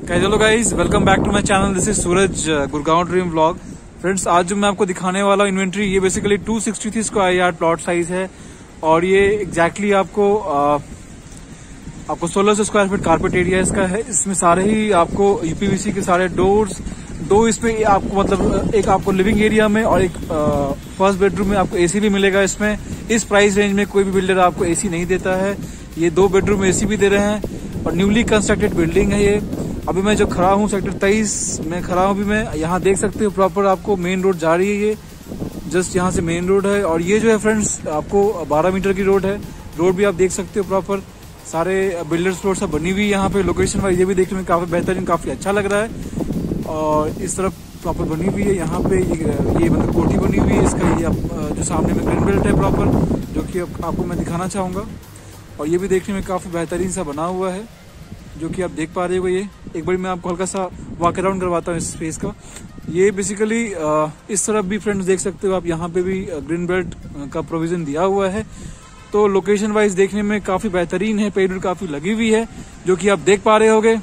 Hello guys, welcome back to my channel. This is Suraj, Gurgaon dream vlog. Friends, आज जो मैं आपको दिखाने वाला इन्वेंट्री, ये basically 263 square yard plot size है और ये एग्जैक्टली आपको 1600 स्क्वायर फीट कारपेट एरिया इसका है। इसमें सारे ही आपको यूपीवीसी के सारे डोर्स, दो इसमें आपको मतलब एक आपको लिविंग एरिया में और एक फर्स्ट बेडरूम में आपको एसी भी मिलेगा। इसमें इस प्राइस रेंज में कोई भी बिल्डर आपको एसी नहीं देता है। ये 2 बेडरूम में एसी भी दे रहे हैं और न्यूली कंस्ट्रक्टेड बिल्डिंग है ये। अभी मैं जो खड़ा हूँ सेक्टर 23 में खड़ा हूँ। अभी मैं यहाँ देख सकते हो प्रॉपर आपको मेन रोड जा रही है। ये जस्ट यहाँ से मेन रोड है और ये जो है फ्रेंड्स आपको 12 मीटर की रोड है। रोड भी आप देख सकते हो प्रॉपर, सारे बिल्डर्स रोड सब बनी हुई है यहाँ पे। लोकेशन वाइज ये भी देखने में काफी बेहतरीन, काफी अच्छा लग रहा है। और इस तरफ प्रॉपर बनी हुई है यहाँ पे ये मतलब कोठी बनी हुई है इसका। ये जो सामने में ग्रीन बेल्ट है प्रॉपर, जो कि आपको मैं दिखाना चाहूंगा। और ये भी देखने में काफी बेहतरीन सा बना हुआ है, जो कि आप देख पा रहे हो। ये एक बार मैं आपको हल्का सा वॉक अराउंड करवाता हूँ इस स्पेस का। ये बेसिकली इस तरफ भी फ्रेंड्स देख सकते हो आप, यहाँ पे भी ग्रीन बेल्ट का प्रोविजन दिया हुआ है। तो लोकेशन वाइज देखने में काफी बेहतरीन है, पेड़ काफी लगी हुई है, जो कि आप देख पा रहे होगे।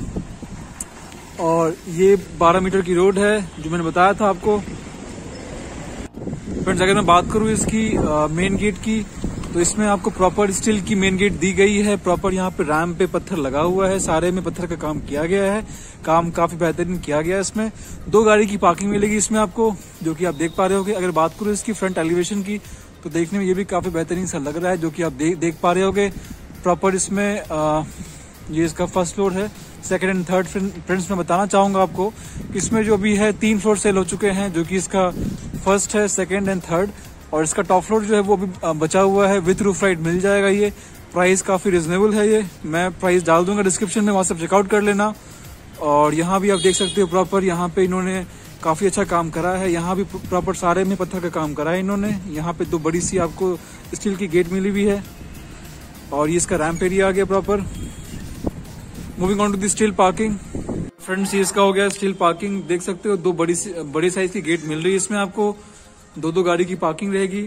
और ये 12 मीटर की रोड है जो मैंने बताया था आपको। फ्रेंड्स, अगर मैं बात करूँ इसकी मेन गेट की, तो इसमें आपको प्रॉपर स्टील की मेन गेट दी गई है। प्रॉपर यहाँ पे रैम पे पत्थर लगा हुआ है, सारे में पत्थर का काम किया गया है। काम काफी बेहतरीन किया गया है। इसमें 2 गाड़ी की पार्किंग मिलेगी इसमें आपको, जो कि आप देख पा रहे होगे। अगर बात करूँ इसकी फ्रंट एलिवेशन की, तो देखने में ये भी काफी बेहतरीन सा लग रहा है, जो कि आप देख पा रहे होगे। प्रॉपर इसमें ये इसका फर्स्ट फ्लोर है। सेकंड एंड थर्ड फ्रेंड्स मैं बताना चाहूंगा आपको, इसमें जो भी है 3 फ्लोर सेल हो चुके हैं, जो कि इसका फर्स्ट है, सेकंड एंड थर्ड। और इसका टॉप फ्लोर जो है वो भी बचा हुआ है, विथ रूफ राइट मिल जाएगा। ये प्राइस काफी रिजनेबल है। ये मैं प्राइस डाल दूंगा डिस्क्रिप्शन में, वहां से चेकआउट कर लेना। और यहाँ भी आप देख सकते हो प्रॉपर, यहाँ पे इन्होंने काफी अच्छा काम करा है। यहाँ भी प्रॉपर सारे में पत्थर का काम करा है इन्होंने। यहाँ पे 2 बड़ी सी आपको स्टील की गेट मिली हुई है और ये इसका रैम्प एरिया आ गया proper. Moving on to the steel parking. Friends, ये इसका हो गया स्टील पार्किंग। देख सकते हो 2 बड़ी साइज की गेट मिल रही है इसमें आपको। 2 गाड़ी की पार्किंग रहेगी।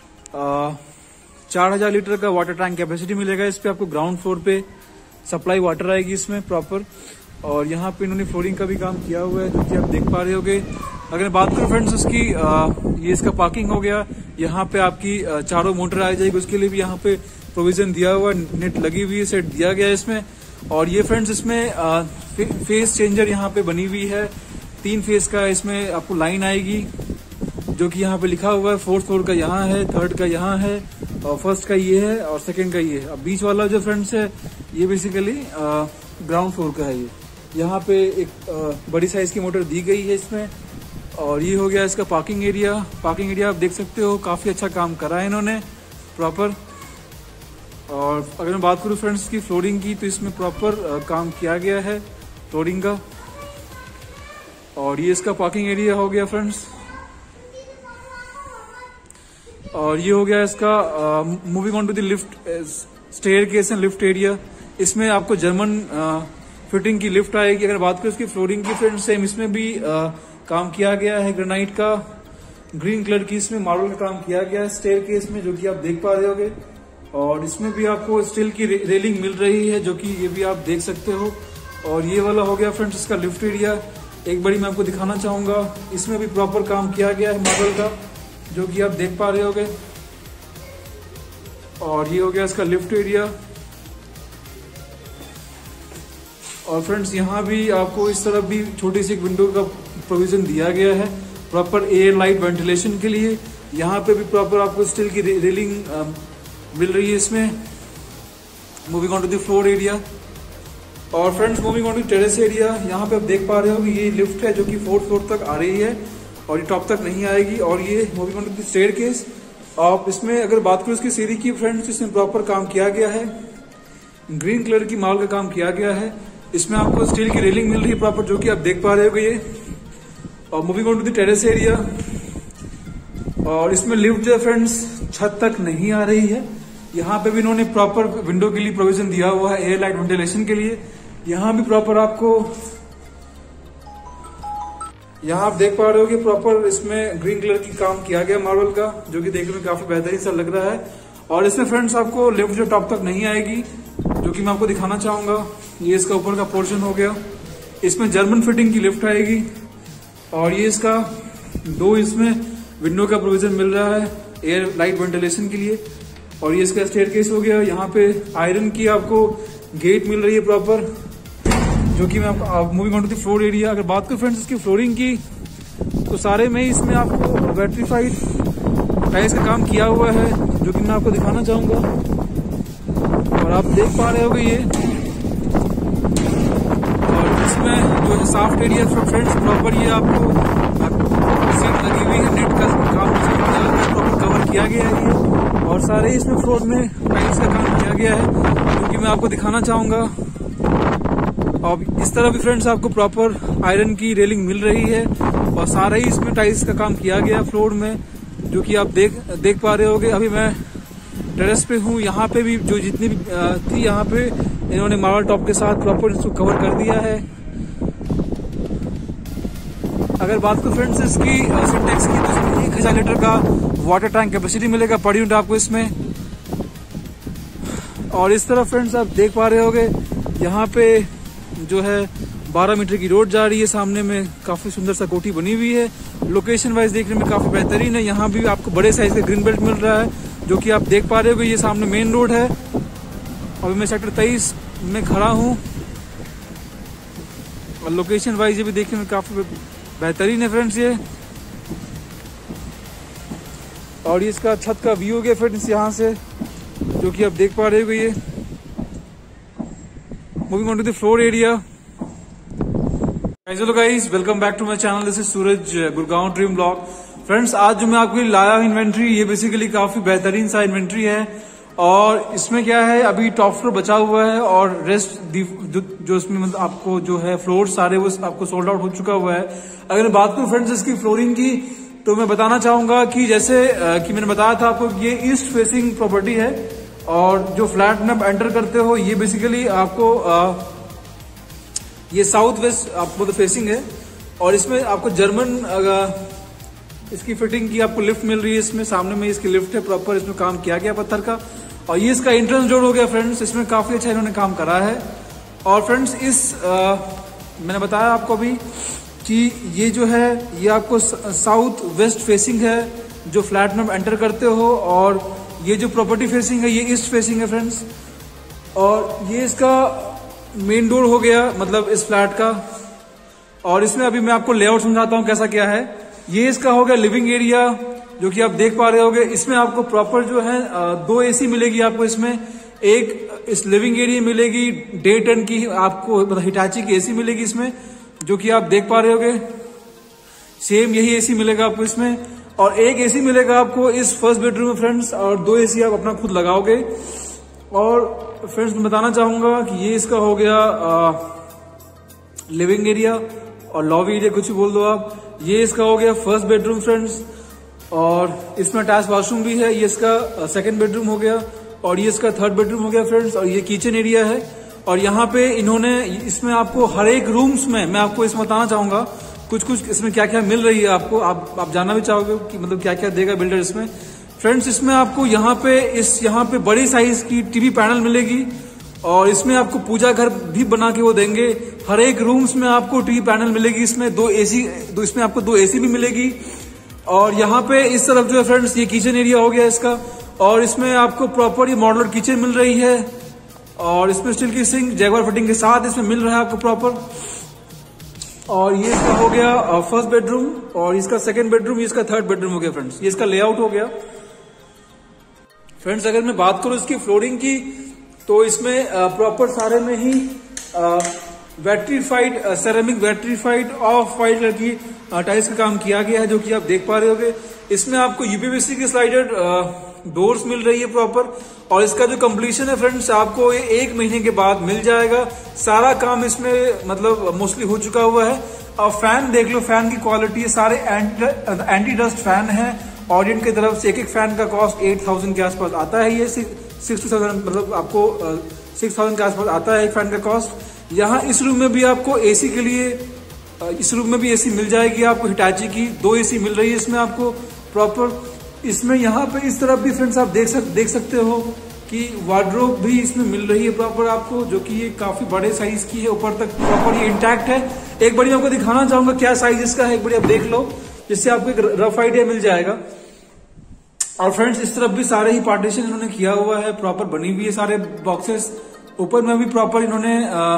4000 लीटर का वाटर टैंक कैपेसिटी मिलेगा इस पे आपको। ग्राउंड फ्लोर पे सप्लाई वाटर आएगी इसमें प्रॉपर। और यहाँ पे इन्होंने फ्लोरिंग का भी काम किया हुआ है, जो कि आप देख पा रहे होगे। अगर बात करूं फ्रेंड्स उसकी, ये इसका पार्किंग हो गया। यहाँ पे आपकी 4 मोटर आ जाएगी, उसके लिए भी यहाँ पे प्रोविजन दिया हुआ, नेट लगी हुई है, सेट दिया गया है इसमें। और ये फ्रेंड्स इसमें फेस चेंजर यहाँ पे बनी हुई है। 3 फेस का इसमें आपको लाइन आएगी, जो कि यहाँ पे लिखा हुआ है। 4th फ्लोर का यहाँ है, 3rd का यहाँ है, और 1st का ये है और 2nd का ये है। अब बीच वाला जो फ्रेंड्स है, ये बेसिकली ग्राउंड फ्लोर का है। ये यहाँ पे एक बड़ी साइज की मोटर दी गई है इसमें। और ये हो गया इसका पार्किंग एरिया। पार्किंग एरिया आप देख सकते हो, काफी अच्छा काम करा है इन्होंने प्रॉपर। और अगर मैं बात करूँ फ्रेंड्स की फ्लोरिंग की, तो इसमें प्रॉपर काम किया गया है फ्लोरिंग का। और ये इसका पार्किंग एरिया हो गया फ्रेंड्स। और ये हो गया इसका moving on to the lift, staircase and lift area. इसमें आपको जर्मन फिटिंग की लिफ्ट आएगी। अगर बात करें इसकी फ्लोरिंग की फ्रेंड्स, सेम इसमें भी काम किया गया है ग्रेनाइट का, ग्रीन कलर की इसमें मार्बल का काम किया गया है स्टेयरकेस में, जो कि आप देख पा रहे होगे। और इसमें भी आपको स्टील की रेलिंग मिल रही है, जो कि ये भी आप देख सकते हो। और ये वाला हो गया फ्रेंड्स इसका लिफ्ट एरिया। एक बारी मैं आपको दिखाना चाहूंगा, इसमें भी प्रॉपर काम किया गया है मार्बल का, जो कि आप देख पा रहे होगे। और ये हो गया इसका लिफ्ट एरिया। और फ्रेंड्स, यहाँ भी आपको इस तरफ भी छोटी सी विंडो का प्रोविजन दिया गया है, प्रॉपर एयर लाइट वेंटिलेशन के लिए। यहाँ पे भी प्रॉपर आपको स्टील की रेलिंग मिल रही है इसमें। Moving on to the floor area. और friends, moving on to terrace area, यहाँ पे आप देख पा रहे हो कि ये लिफ्ट है, जो कि 4th फ्लोर तक आ रही है और ये टॉप तक नहीं आएगी। और ये moving on to the staircase. आप इसमें अगर बात करो इसकी सीढ़ी की फ्रेंड्स, इसमें प्रॉपर काम किया गया है, ग्रीन कलर की मार्बल का काम किया गया है। इसमें आपको स्टील की रेलिंग मिल रही है प्रॉपर, जो कि आप देख पा रहे हो ये। और moving on to the terrace area. और इसमें लिफ्ट जो फ्रेंड्स छत तक नहीं आ रही है। यहाँ पे भी इन्होंने प्रॉपर विंडो के लिए प्रोविजन दिया हुआ है, एयर लाइट वेंटिलेशन के लिए। यहाँ भी प्रॉपर आपको, यहाँ आप देख पा रहे हो कि प्रॉपर इसमें ग्रीन कलर की काम किया गया मार्बल का, जो कि देखने में काफी बेहतरीन सा लग रहा है। और इसमें फ्रेंड्स आपको लिफ्ट जो टॉप तक नहीं आएगी, जो कि मैं आपको दिखाना चाहूंगा। ये इसका ऊपर का पोर्शन हो गया, इसमें जर्मन फिटिंग की लिफ्ट आएगी और ये इसका 2 इसमें विंडो का प्रोविजन मिल रहा है एयर लाइट वेंटिलेशन के लिए। और ये इसका स्टेयरकेस हो गया। यहाँ पे आयरन की आपको गेट मिल रही है प्रॉपर, जो कि मैं आपको moving on to the floor area. अगर बात करूं फ्रेंड्स इसकी फ्लोरिंग की, तो सारे में इसमें आपको बैटरीफाइड टाइल्स का काम किया हुआ है, जो कि मैं आपको दिखाना चाहूंगा। और आप देख पा रहे होगे ये, और इसमें जो है सॉफ्ट एरिया फ्रेंड्स प्रॉपर ये आपको सीट लगी हुई है, नेट का काम प्रॉपर कवर किया गया है ये। और सारे इसमें फ्लोर में टाइल्स का काम किया गया है, जो कि मैं आपको दिखाना चाहूंगा। और इस तरह भी फ्रेंड्स आपको प्रॉपर आयरन की रेलिंग मिल रही है और सारा ही इसमें टाइल्स का काम किया गया फ्लोर में, जो कि आप देख पा रहे होगे। अभी मैं टेरेस पे हूँ, यहाँ पे भी जो जितनी भी थी यहाँ पे इन्होंने मार्बल टॉप के साथ प्रॉपर इसको कवर कर दिया है। अगर बात करूं फ्रेंड्स इसकी सिंटेक्स की, तो 1000 लीटर का वाटर टैंक कैपेसिटी मिलेगा पर यूनिट आपको इसमें। और इस तरह फ्रेंड्स आप देख पा रहे होगे, यहाँ पे जो है 12 मीटर की रोड जा रही है, सामने में काफी सुंदर सा कोठी बनी हुई है। लोकेशन वाइज देखने में काफी बेहतरीन है। यहाँ भी आपको बड़े साइज का ग्रीन बेल्ट मिल रहा है, जो कि आप देख पा रहे हो। ये सामने मेन रोड है। अभी मैं सेक्टर 23 में खड़ा हूँ और लोकेशन वाइज ये भी देखने में काफी बेहतरीन है फ्रेंड्स ये। और ये इसका छत का व्यू हो गया फ्रेंड्स यहाँ से, जो कि आप देख पा रहे हो। ये moving on to the floor area. Hello guys, welcome back to my channel. This is Suraj, Gurgaon dream blog. Friends आज जो मैं आपके लिए लाया हूं इन्वेंट्री, ये बेसिकली काफी बेहतरीन सा इन्वेंट्री है। और इसमें क्या है, अभी टॉप फ्लोर बचा हुआ है और रेस्ट जो इसमें मतलब आपको जो है फ्लोर सारे वो आपको सोल्ड आउट हो चुका हुआ है। अगर मैं बात करूं फ्रेंड्स इसकी फ्लोरिंग की, तो मैं बताना चाहूंगा कि जैसे कि मैंने बताया था आपको, ये ईस्ट फेसिंग प्रॉपर्टी है और जो फ्लैट में आप एंटर करते हो ये बेसिकली आपको ये साउथ वेस्ट आपको तो फेसिंग है। और इसमें आपको जर्मन इसकी फिटिंग की आपको लिफ्ट मिल रही है। इसमें सामने में इसकी लिफ्ट है प्रॉपर, इसमें काम किया गया पत्थर का। और ये इसका एंट्रेंस डोर हो गया फ्रेंड्स, इसमें काफी अच्छा इन्होंने काम करा है। और फ्रेंड्स मैंने बताया आपको अभी कि ये जो है ये आपको साउथ वेस्ट फेसिंग है जो फ्लैट में एंटर करते हो। और ये जो प्रॉपर्टी फेसिंग है ये ईस्ट फेसिंग है फ्रेंड्स। और ये इसका मेन डोर हो गया मतलब इस फ्लैट का। और इसमें अभी मैं आपको लेआउट समझाता हूँ कैसा क्या है। ये इसका हो गया लिविंग एरिया, जो कि आप देख पा रहे होगे। इसमें आपको प्रॉपर जो है 2 एसी मिलेगी आपको इसमें। एक इस लिविंग एरिया मिलेगी डे 10 की आपको मतलब हिटाची की एसी मिलेगी इसमें, जो कि आप देख पा रहे होगे। सेम यही एसी मिलेगा आपको इसमें। और एक एसी मिलेगा आपको इस फर्स्ट बेडरूम में फ्रेंड्स, और 2 एसी आप अपना खुद लगाओगे। और फ्रेंड्स मैं बताना चाहूंगा कि ये इसका हो गया लिविंग एरिया और लॉबी एरिया, कुछ भी बोल दो आप। ये इसका हो गया फर्स्ट बेडरूम फ्रेंड्स, और इसमें अटैच वॉशरूम भी है। ये इसका सेकंड बेडरूम हो गया और ये इसका थर्ड बेडरूम हो गया फ्रेंड्स। और ये किचन एरिया है। और यहाँ पे इन्होंने इसमें आपको हर एक रूम्स में मैं आपको इसमें बताना चाहूंगा कुछ इसमें क्या क्या मिल रही है आपको। आप जानना भी चाहोगे कि मतलब क्या क्या देगा बिल्डर इसमें। फ्रेंड्स इसमें आपको यहाँ पे बड़ी साइज की टीवी पैनल मिलेगी और इसमें आपको पूजा घर भी बना के वो देंगे। हर एक रूम्स में आपको टीवी पैनल मिलेगी। इसमें इसमें आपको 2 एसी भी मिलेगी। और यहाँ पे इस तरफ जो है फ्रेंड्स ये किचन एरिया हो गया इसका। और इसमें आपको प्रॉपर ये मॉडुलर किचन मिल रही है और इसमें स्टील की सिंक जैगवार फिटिंग के साथ इसमें मिल रहा है आपको प्रॉपर। और ये इसका हो गया फर्स्ट बेडरूम और इसका सेकंड बेडरूम, ये इसका थर्ड बेडरूम हो गया फ्रेंड्स। ये इसका लेआउट हो गया फ्रेंड्स। अगर मैं बात करूं इसकी फ्लोरिंग की, तो इसमें प्रॉपर सारे में ही vitrified ceramic vitrified off white colour की टाइल्स का काम किया गया है, जो कि आप देख पा रहे होगे। इसमें आपको यूपीवीसी की स्लाइडेड डोर्स मिल रही है प्रॉपर। और इसका जो कंप्लीशन है फ्रेंड्स आपको ये 1 महीने के बाद मिल जाएगा। सारा काम इसमें मतलब मोस्टली हो चुका हुआ है। और फैन देख लो, फैन की क्वालिटी सारे एंटी डस्ट फैन है। ऑडियंस की तरफ से एक फैन का कॉस्ट 8000 के आसपास आता है। ये 6000 मतलब आपको 6000 के आसपास आता है एक फैन का कॉस्ट। यहाँ इस रूम में भी आपको एसी के लिए इस रूम में भी एसी मिल जाएगी आपको हिटाची की। 2 एसी मिल रही है इसमें आपको प्रॉपर। इसमें यहाँ पे इस तरफ भी फ्रेंड्स आप देख सकते हो कि वार्डरोब भी इसमें मिल रही है प्रॉपर आपको, जो कि ये काफी बड़े साइज की है, ऊपर तक प्रॉपर ये इंटैक्ट है। एक बार आपको दिखाना चाहूंगा क्या साइज इसका है, एक बार आप देख लो, जिससे आपको एक रफ आइडिया मिल जाएगा। और फ्रेंड्स इस तरफ भी सारे ही पार्टीशन इन्होंने किया हुआ है, प्रॉपर बनी हुई है सारे बॉक्सेस। ऊपर में भी प्रॉपर इन्होंने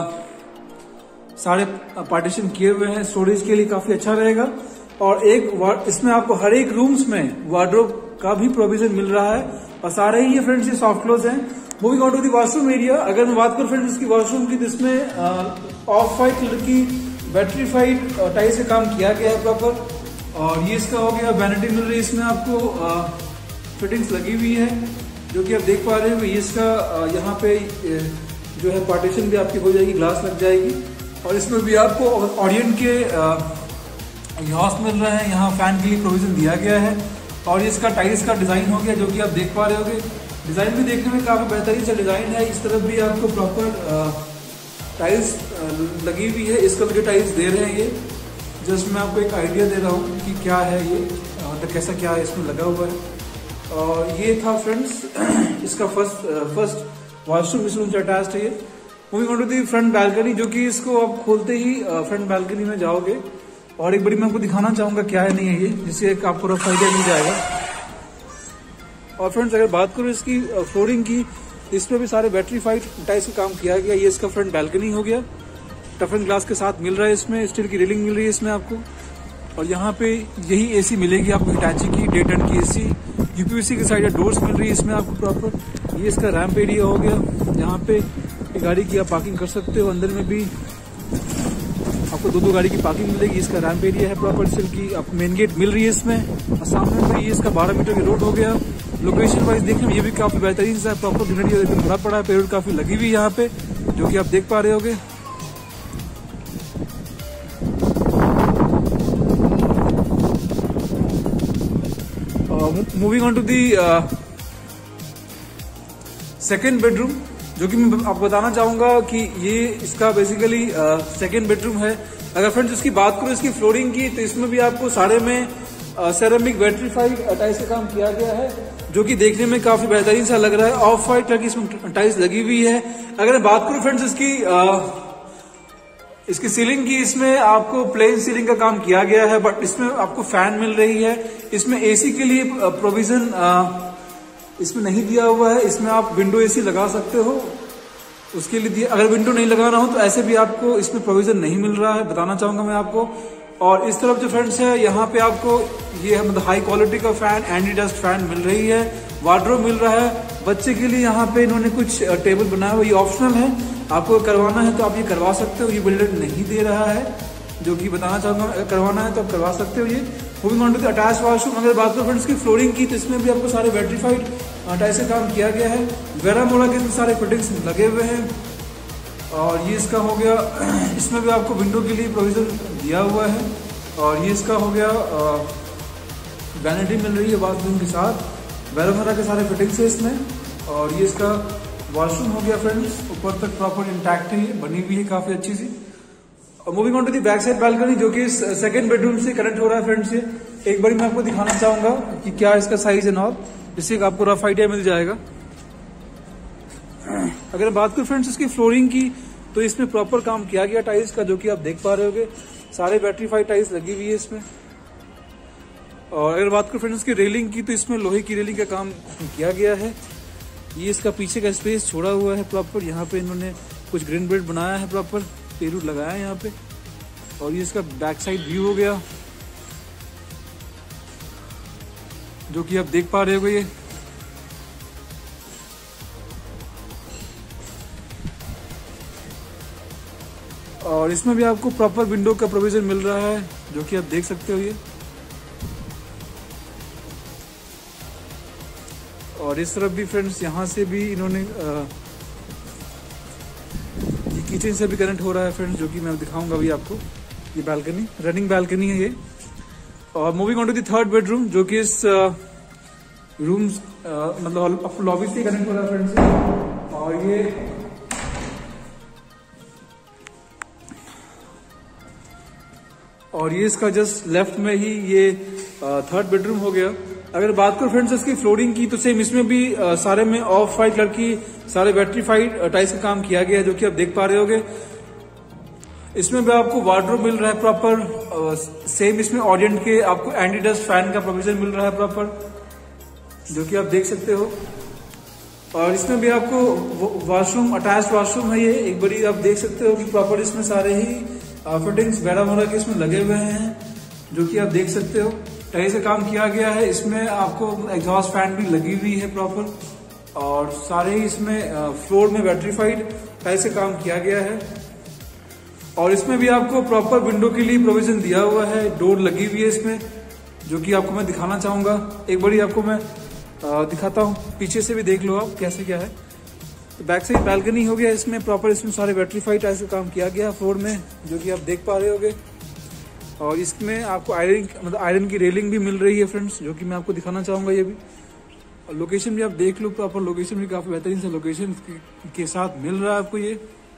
सारे पार्टीशन किए हुए हैं, स्टोरेज के लिए काफी अच्छा रहेगा। और एक इसमें आपको हर एक रूम्स में वार्डरोब का भी प्रोविजन मिल रहा है, और सारे ही ये फ्रेंड्स ये सॉफ्ट क्लोज हैं। Moving on to the washroom area, अगर मैं बात करूं फ्रेंड्स इसकी वॉशरूम की, तो इसमें ऑफ वाइट कलर की बैटरीफाइड टाइल्स का काम किया गया है प्रॉपर। और ये इसका हो गया वैनिटी मिल रही है, इसमें आपको फिटिंग्स लगी हुई है, जो कि आप देख पा रहे हो। ये इसका यहाँ पे जो है पार्टीशन भी आपकी हो जाएगी, ग्लास लग जाएगी। और इसमें भी आपको ऑडियन के एग्जॉस्ट मिल रहे हैं, यहाँ फैन के लिए प्रोविजन दिया गया है। और ये इसका टाइल्स का डिजाइन हो गया, जो कि आप देख पा रहे होगे। डिजाइन भी देखने में काफी बेहतरीन सा डिजाइन है। इस तरफ भी आपको प्रॉपर टाइल्स लगी हुई है, इस कलर के टाइल्स दे रहे हैं ये। जस्ट मैं आपको एक आइडिया दे रहा हूँ कि क्या है ये, मतलब कैसा क्या है इसमें लगा हुआ है। और ये था फ्रेंड्स इसका फर्स्ट वॉशरूम इस रूम से अटैच्ड है ये। Moving on to the front balcony, जो कि इसको आप खोलते ही फ्रंट बैल्कनी में जाओगे। और एक बारी मैं आपको दिखाना चाहूंगा क्या है नहीं है ये, जिससे एक आपको रफ आइडिया मिल जाएगा। और फ्रेंड्स अगर बात करूं इसकी फ्लोरिंग की, इसमें भी सारे बैटरीफाइड टाइल्स का काम किया गया। ये इसका फ्रंट बैल्कनी हो गया, टफन ग्लास के साथ मिल रहा है, इसमें स्टील की रेलिंग मिल रही है इसमें आपको। और यहाँ पे यही एसी मिलेगी आपको, हिटाची की 1.5 टन की एसी। यूपीवीसी की साइड डोर्स मिल रही है इसमें आपको प्रॉपर। ये इसका रैंप एरिया हो गया, यहाँ पे गाड़ी की आप पार्किंग कर सकते हो। अंदर में भी आपको दो गाड़ी की पार्किंग मिलेगी। इसका रैंप एरिया है प्रॉपर, स्टील की आपको मेन गेट मिल रही है इसमें। और सामने में ये इसका 12 मीटर की रोड हो गया। लोकेशन वाइज देखने में ये भी काफी बेहतरीन सा प्रॉपर ग्रीनरी एकदम भरा पड़ा है, पेड़ काफी लगी हुई है यहाँ पे, जो कि आप देख पा रहे होगे। Moving on to the second bedroom, जो कि मैं आपको बताना चाहूंगा कि ये इसका बेसिकली सेकेंड बेडरूम है। अगर फ्रेंड्स इसकी बात करूं इसकी फ्लोरिंग की, तो इसमें भी आपको सारे में सेरेमिक बैटरीफाइड टाइल्स का काम किया गया है, जो कि देखने में काफी बेहतरीन सा लग रहा है। ऑफ वाइट कलर की इसमें टाइल्स लगी हुई है। अगर मैं बात करूं फ्रेंड्स इसकी सीलिंग की, इसमें आपको प्लेन सीलिंग का काम किया गया है, बट इसमें आपको फैन मिल रही है। इसमें एसी के लिए प्रोविजन इसमें नहीं दिया हुआ है। इसमें आप विंडो एसी लगा सकते हो, उसके लिए दिया। अगर विंडो नहीं लगाना हो तो ऐसे भी आपको इसमें प्रोविजन नहीं मिल रहा है, बताना चाहूंगा मैं आपको। और इस तरफ जो फ्रेंड्स है, यहाँ पे आपको ये है मतलब हाई क्वालिटी का फैन, एंटी डस्ट फैन मिल रही है। वार्डरोब मिल रहा है। बच्चे के लिए यहाँ पे इन्होंने कुछ टेबल बनाया हुआ, ये ऑप्शनल है, आपको करवाना है तो आप ये करवा सकते हो। ये बिल्डर नहीं दे रहा है, जो कि बताना चाहूंगा। अगर करवाना है तो आप करवा सकते हो ये। Moving on to the attach washroom, अगर बात करो फ्रेंड्स की फ्लोरिंग की, तो इसमें भी आपको सारे बैटरीफाइड टाइल्स से काम किया गया है। वेरा मोड़ा के सारे फिटिंग्स लगे हुए हैं। और ये इसका हो गया, इसमें भी आपको विंडो के लिए प्रोविजन दिया हुआ है। और ये इसका हो गया वैनिटी मिल रही है बाथरूम के साथ, वेरा के सारे फिटिंग्स है इसमें। और ये इसका वॉशरूम हो गया फ्रेंड्स, ऊपर तक प्रॉपर इंटैक्ट है, बनी हुई है काफी अच्छी सी। Moving on to the back side balcony, जो कि सेकंड बेडरूम से कनेक्ट हो रहा है फ्रेंड्स। ये एक बार मैं आपको दिखाना चाहूंगा कि क्या इसका साइज है नॉर, जिससे आपको रफ आइडिया मिल जाएगा। अगर बात करूं फ्रेंड्स इसकी फ्लोरिंग की, तो इसमें प्रॉपर काम किया गया टाइल्स का, जो कि आप देख पा रहे होगे। सारे बैटरीफाइड टाइल्स लगी हुई है इसमें। और अगर बात करूं फ्रेंड्स इसकी रेलिंग की, तो इसमें लोहे की रेलिंग का काम किया गया है। ये इसका पीछे का स्पेस छोड़ा हुआ है प्रॉपर, यहाँ पे इन्होंने कुछ ग्रीन बेल्ट बनाया है प्रॉपर, पेरू लगाया है यहाँ पे। और ये इसका बैक साइड व्यू हो गया, जो कि आप देख पा रहे हो ये। और इसमें भी आपको प्रॉपर विंडो का प्रोविजन मिल रहा है, जो कि आप देख सकते हो ये। और इस तरफ भी फ्रेंड्स यहाँ से भी इन्होंने ये किचन से भी कनेक्ट हो रहा है फ्रेंड्स, जो कि मैं दिखाऊंगा अभी आपको। ये बैल्कनी, रनिंग बैल्कनी है ये। और moving on to the third bedroom, जो कि इस रूम मतलब लॉबी से कनेक्ट हो रहा है फ्रेंड्स। और ये इसका जस्ट लेफ्ट में ही ये थर्ड बेडरूम हो गया। अगर बात करो फ्रेंड्स इसकी फ्लोरिंग की, तो सेम इसमें भी सारे में ऑफ वाइट कलर की सारे वेट्रीफाइड टाइल्स का काम किया गया है, जो कि आप देख पा रहे होगे। इसमें भी आपको वार्डरोब मिल रहा है प्रॉपर। सेम इसमें ऑरिएंट के आपको एंटी डस्ट फैन का प्रोविजन मिल रहा है प्रॉपर, जो कि आप देख सकते हो। और इसमें भी आपको वॉशरूम, अटैच वॉशरूम है ये, एक बड़ी आप देख सकते हो कि प्रॉपर इसमें सारे ही फिटिंग्स वगैरह के इसमें लगे हुए हैं, जो कि आप देख सकते हो। टाइल्स से काम किया गया है। इसमें आपको एग्जॉस्ट फैन भी लगी हुई है प्रॉपर, और सारे ही इसमें फ्लोर में वेट्रीफाइड टाइल्स से काम किया गया है। और इसमें भी आपको प्रॉपर विंडो के लिए प्रोविजन दिया हुआ है, डोर लगी हुई है इसमें, जो कि आपको मैं दिखाना चाहूंगा। एक बड़ी आपको मैं दिखाता हूँ, पीछे से भी देख लो आप कैसे क्या है। तो बैक साइड बैल्कनी हो गया इसमें प्रॉपर, इसमें सारे वेट्रीफाइड टाइल्स का काम किया गया फ्लोर में, जो कि आप देख पा रहे होगे। और इसमें आपको आयरन की रेलिंग भी मिल रही है फ्रेंड्स, जो कि मैं आपको दिखाना चाहूंगा ये भी। और लोकेशन भी आप देख लो प्रॉपर, लोकेशन भी काफी बेहतरीन से लोकेशन के साथ मिल रहा है आपको ये।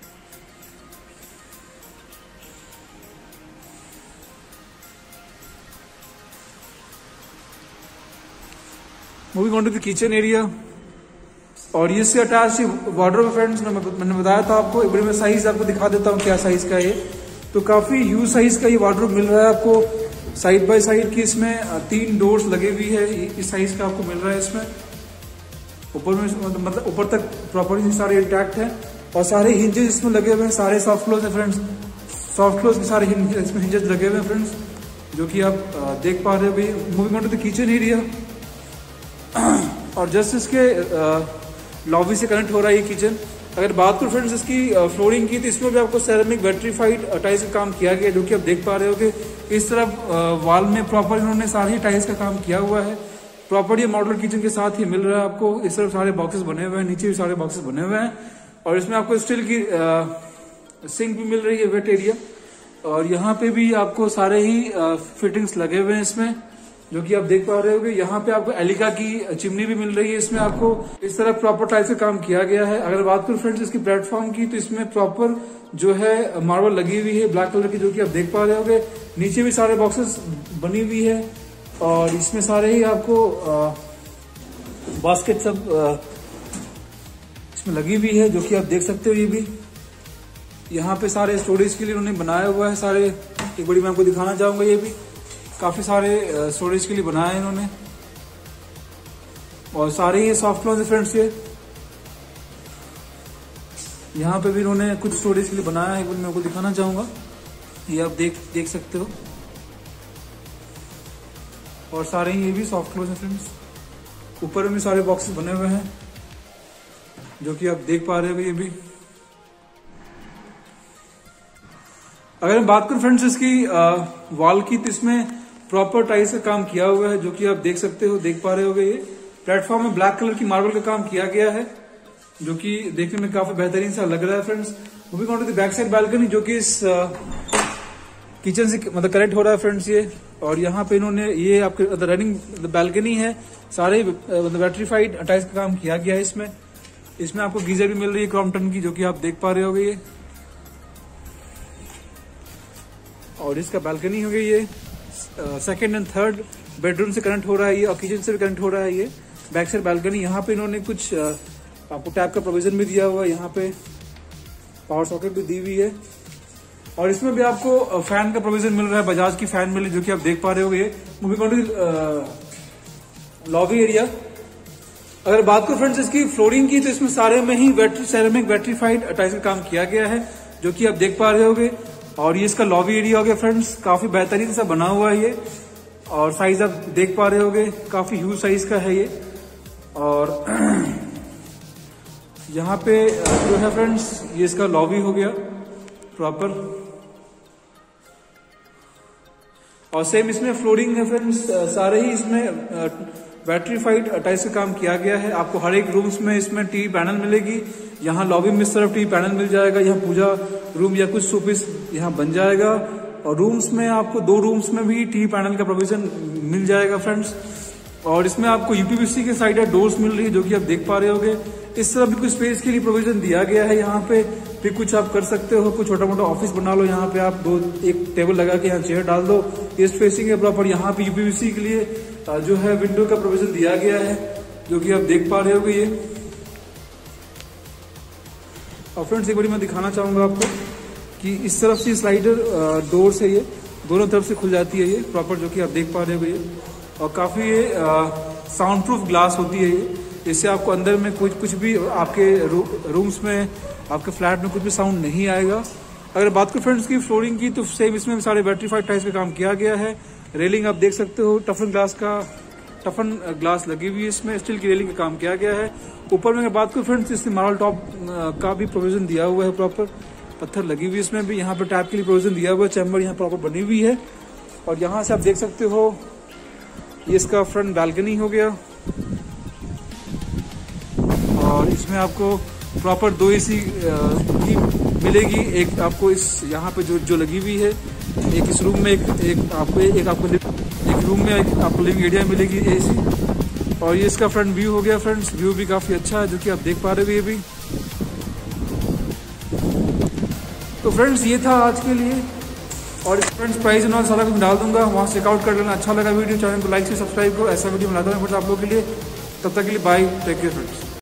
Moving on to the kitchen area, और ये से अटैच वार्डरोब फ्रेंड्स, मैंने बताया था आपको। एक बार मैं साइज आपको दिखा देता हूँ क्या साइज का है। तो काफी ह्यूज साइज का ये वार्डरोब मिल रहा है आपको, साइड बाय साइड की। इसमें 3 डोर्स लगे हुई है, इस साइज का आपको मिल रहा है इसमें। ऊपर में मतलब ऊपर तक प्रॉपर्टी सारे इंटैक्ट है, और सारे हिंजेस इसमें लगे हुए हैं, सारे सॉफ्ट क्लोज है फ्रेंड्स। सॉफ्ट क्लोज के सारे इसमें हिंजेस लगे हुए हैं फ्रेंड्स, जो कि आप देख पा रहे हो भाई। Moving on to the kitchen area, और जस्ट इसके लॉबी से कनेक्ट हो रहा है ये किचन। अगर बात करूं फ्रेंड्स इसकी फ्लोरिंग की, तो इसमें भी आपको सेरेमिक वेट्रीफाइड टाइल्स का काम किया गया, जो कि आप देख पा रहे हो कि इस तरफ वॉल में प्रॉपर इन्होंने सारे टाइल्स का काम किया हुआ है। प्रॉपर ये मॉडुलर किचन के साथ ही मिल रहा है आपको। इस तरफ सारे बॉक्सेस बने हुए हैं, नीचे भी सारे बॉक्सेस बने हुए हैं, और इसमें आपको स्टील की सिंक भी मिल रही है, वेट एरिया। और यहाँ पे भी आपको सारे ही फिटिंग्स लगे हुए हैं इसमें, जो कि आप देख पा रहे होगे। यहाँ पे आपको एलिका की चिमनी भी मिल रही है इसमें आपको। इस तरह प्रॉपर टाइल्स का काम किया गया है। अगर बात करूं फ्रेंड्स इसकी प्लेटफॉर्म की, तो इसमें प्रॉपर जो है मार्बल लगी हुई है ब्लैक कलर की, जो कि आप देख पा रहे होगे। नीचे भी सारे बॉक्सेस बनी हुई है, और इसमें सारे ही आपको बास्केट सब इसमें लगी हुई है, जो कि आप देख सकते हो। ये भी यहाँ पे सारे स्टोरेज के लिए उन्होंने बनाया हुआ है सारे। एक बड़ी मैं आपको दिखाना चाहूंगा, ये भी काफी सारे स्टोरेज के लिए बनाए हैं इन्होंने, और सारे ये सॉफ्ट क्लोज है फ्रेंड्स। ये यहाँ पे भी इन्होंने कुछ स्टोरेज के लिए बनाया है, एक बार मैं आपको दिखाना चाहूंगा। ये आप देख सकते हो, और सारे ये भी सॉफ्ट क्लोज है फ्रेंड्स। ऊपर में सारे बॉक्सेस बने हुए हैं, जो कि आप देख पा रहे हो ये भी। अगर मैं बात करूं फ्रेंड्स इसकी वॉल की, तो इसमें प्रॉपर टाइल्स का काम किया हुआ है, जो कि आप देख सकते हो, देख पा रहे होगे। ये प्लेटफॉर्म में ब्लैक कलर की मार्बल का काम किया गया है, जो कि देखने में काफी बेहतरीन सा लग रहा है friends. Moving on to the back side balcony, जो कि इस किचन से मतलब कनेक्ट हो रहा है फ्रेंड्स ये। और यहाँ पे इन्होंने ये आपके रनिंग बैल्कनी है, सारे मतलब वेट्रीफाइड टाइल्स का काम किया गया है इसमें। इसमें आपको गीजर भी मिल रही है क्रॉम्पटन की, जो कि आप देख पा रहे होगे ये। और इसका बैल्कनी हो गई ये, सेकंड एंड थर्ड बेडरूम से कनेक्ट हो रहा है ये, और किचन से भी कनेक्ट हो रहा है ये बैक साइड बैल्कनी। यहाँ पे इन्होंने कुछ आपको टैप का प्रोविजन भी दिया हुआ है, यहाँ पे पावर सॉकेट भी दी हुई है। और इसमें भी आपको फैन का प्रोविजन मिल रहा है, बजाज की फैन मिली, जो कि आप देख पा रहे होगे। Moving on to lobby area, अगर बात करो फ्रेंड्स इसकी फ्लोरिंग की, तो इसमें सारे में ही सेरेमिक वेट्रीफाइड टाइल्स का काम किया गया है, जो कि आप देख पा रहे होगे। और ये इसका लॉबी एरिया हो गया फ्रेंड्स, काफी बेहतरीन सा बना हुआ है ये, और साइज आप देख पा रहे होगे, काफी ह्यूज साइज का है ये। और यहाँ पे जो है फ्रेंड्स, ये इसका लॉबी हो गया प्रॉपर, और सेम इसमें फ्लोरिंग है फ्रेंड्स, सारे ही इसमें वेट्रीफाइड टाइल्स का काम किया गया है। आपको हर एक रूम्स में इसमें टीवी पैनल मिलेगी। यहाँ लॉबी में इस तरफ टीवी पैनल मिल जाएगा, यहाँ पूजा रूम या कुछ शोपीस यहाँ बन जाएगा। और रूम्स में आपको 2 रूम्स में भी टीवी पैनल का प्रोविजन मिल जाएगा फ्रेंड्स। और इसमें आपको यूपीवीसी के साइड डोर्स मिल रही है, जो कि आप देख पा रहे होगे। इस तरह भी कुछ स्पेस के लिए प्रोविजन दिया गया है। यहाँ पे भी कुछ आप कर सकते हो, कुछ छोटा मोटा ऑफिस बना लो। यहाँ पे आप एक टेबल लगा के यहाँ चेयर डाल दो, ईस्ट फेसिंग है प्रॉपर। यहाँ पे यूपीवीसी के लिए जो है विंडो का प्रोविजन दिया गया है, जो कि आप देख पा रहे होगे ये। और फ्रेंड्स एक बार मैं दिखाना चाहूंगा आपको कि इस तरफ से स्लाइडर डोर से ये दोनों तरफ से खुल जाती है ये प्रॉपर, जो कि आप देख पा रहे हो ये। और काफी ये साउंड प्रूफ ग्लास होती है ये। इससे आपको अंदर में कुछ भी आपके रूम्स में, आपके फ्लैट में कुछ भी साउंड नहीं आएगा। अगर बात करें फ्रेंड्स की फ्लोरिंग की, तो सेम इसमें सारे बैटरीफाइड टाइल्स का काम किया गया है। रेलिंग आप देख सकते हो, टफन ग्लास लगी हुई है इसमें, स्टील की रेलिंग का काम किया गया है। ऊपर में बात करूं फ्रेंड्स, इसमें मार्बल टॉप का भी प्रोविजन दिया हुआ है, प्रॉपर पत्थर लगी हुई है इसमें भी। यहाँ पे टैप के लिए प्रोविजन दिया हुआ है, चैम्बर यहाँ प्रॉपर बनी हुई है। और यहाँ से आप देख सकते हो ये इसका फ्रंट बैल्कनी हो गया। और इसमें आपको प्रॉपर 2 AC की मिलेगी। एक आपको इस यहाँ पे जो लगी हुई है, एक इस रूम में, एक रूम में आपको लिविंग एरिया मिलेगी AC। और ये इसका फ्रंट व्यू हो गया फ्रेंड्स। व्यू भी काफी अच्छा है, जो कि आप देख पा रहे हो ये भी। तो फ्रेंड्स ये था आज के लिए। और फ्रेंड्स प्राइस और सारा कुछ डाल दूंगा, वहां से चेकआउट कर लेना। अच्छा लगा वीडियो, चैनल को लाइक से सब्सक्राइब करो। ऐसा वीडियो बनाता हूँ आप लोगों के लिए। तब तक के लिए बाय, टेक केयर फ्रेंड्स।